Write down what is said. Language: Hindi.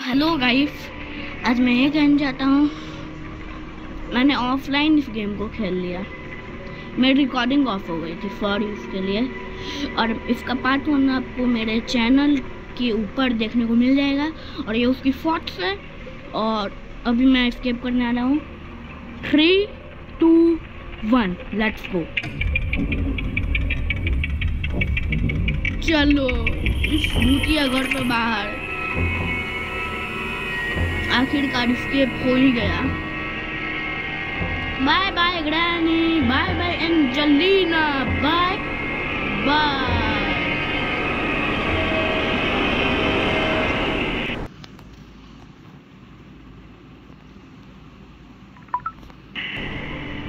हेलो गाइस, आज मैं ये कहना चाहता हूँ, मैंने ऑफलाइन इस गेम को खेल लिया। मेरी रिकॉर्डिंग ऑफ हो गई थी, सॉरी उसके लिए। और इसका पार्ट 1 आपको मेरे चैनल के ऊपर देखने को मिल जाएगा। और ये उसकी फोटोस है। और अभी मैं एस्केप करने आ रहा हूँ। 3, 2, 1 लेट्स गो। चलो इस भूतिया घर से बाहर आखिरकार एस्केप हो ही गया। Bye bye granny, bye bye Angelina, bye bye.